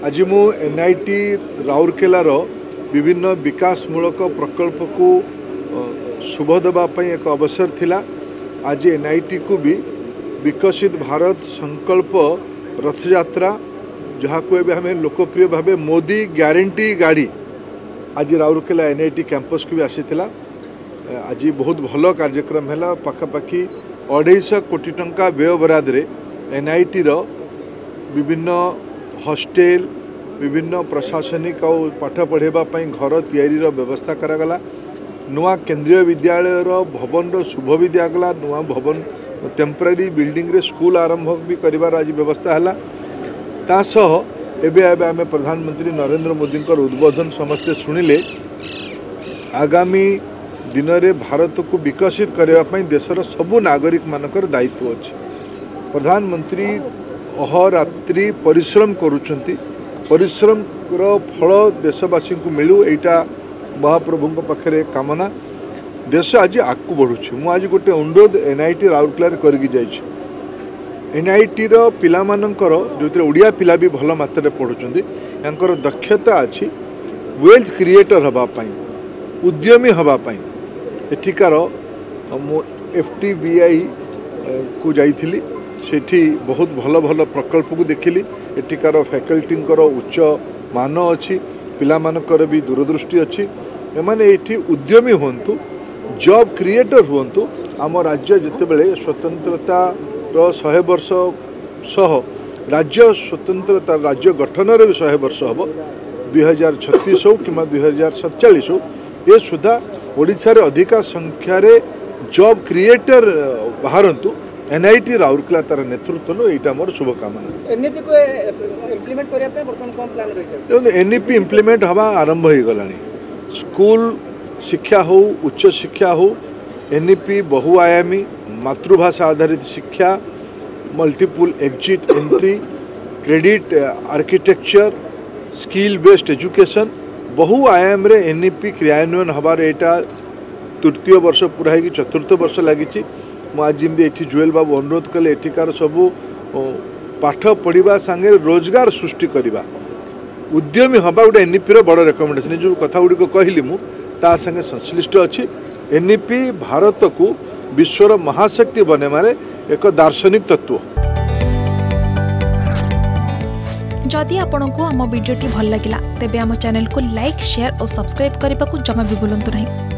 आज मु एनआईटी राउरकेलार विभिन्न विकासमूलक प्रकल्प को शुभ देवाई एक अवसर थिला। आज एनआईटी को भी विकसित भारत संकल्प रथ यात्रा जहाँ को हमें लोकप्रिय भाव मोदी ग्यारंटी गाड़ी आज राउरकेला एनआईटी कैंपस को भी आसीथिला। आज बहुत भल कार्यक्रम है। पाखापाखि 250 कोटी टंका व्यय बराद रे एनआईटी रो विभिन्न हॉस्टेल विभिन्न प्रशासनिक और पाठ पढ़ाई घर तैयारी व्यवस्था करागला। नुआ केंद्रीय विद्यालय भवन शुभ भी दिगला। नुआ भवन टेम्पररी बिल्डिंग रे स्कूल आरंभ भी करिवार आज व्यवस्था है। तासह एबे आमे प्रधानमंत्री नरेंद्र मोदी उद्बोधन समस्ते शुणिले। आगामी दिन में भारत को विकसित करने देशर सबू नागरिक मानकर दायित्व अच्छे। प्रधानमंत्री अहोरात्रि परिश्रम करुछंती। परिश्रम फल देशवासी को मिलू एटा महाप्रभु पाखे कामना। देश आज आगू बढ़ुଛି। मु आज गोटे अनुरोध एनआईटी राउरकेला करके जाइछि। एनआईटी रो पिला मानकर जो ओडिया पिला भी भल मात्रा पढ़ुछंती यांकर दक्षता अछि वेल्थ क्रिएटर हबा पई उद्यमी हबा पई। एठिकार मु एफटीबीआई को जाइथिली। सेठी बहुत भल भल प्रकल्प को देखिली। एठिकार फैकल्टी उच्च मान अच्छी पिला मानकर भी दूरदृष्टि अच्छी। एमाने एठी उद्यमी हुंतु जॉब क्रिएटर हुंतु। आम राज्य जितेबले स्वतंत्रता 100 वर्ष सह राज्य स्वतंत्रता राज्य गठन भी 100 वर्ष हम 2036 हो कि 2047 हो ये सुधा ओडिशा रे अधिका संख्यार जॉब क्रिएटर बाहरंतु। एनआईटी राउरकेला तार नेतृत्व यहाँ मोर शुभकामना। एनईपी को इम्प्लीमेंट करने पे वर्तमान कौन प्लान रही? एनईपी इम्प्लीमेंट हवा आरंभ हो गलानी। स्कूल शिक्षा हो उच्च शिक्षा हो एनईपी बहुआयामी मातृभाषा आधारित शिक्षा multiple exit entry credit architecture skill based education बहुआयाम रे एनईपी क्रियान्वयन हबार एटा तृतीय वर्ष पूरा है कि चतुर्थ वर्ष लगी। आज जमी ये जुएल बाबू अनुरोध कले एठिकार सबू पाठ पढ़ा सांगे रोजगार सृष्टि करवा उद्यमी हवा गोटे एनईपी बड़ रेकमेंडेशन जो कथा गुड़िक कहली मु ता संगे संश्लिष्ट अच्छी। एनईपी भारत को विश्वर महाशक्ति बने मारे एक दार्शनिक तत्व। जदि आपंक आम भिडी भल लगा तेब आम चैनल को लाइक शेयर और सब्सक्राइब करने को जमा भी भूलु नहीं।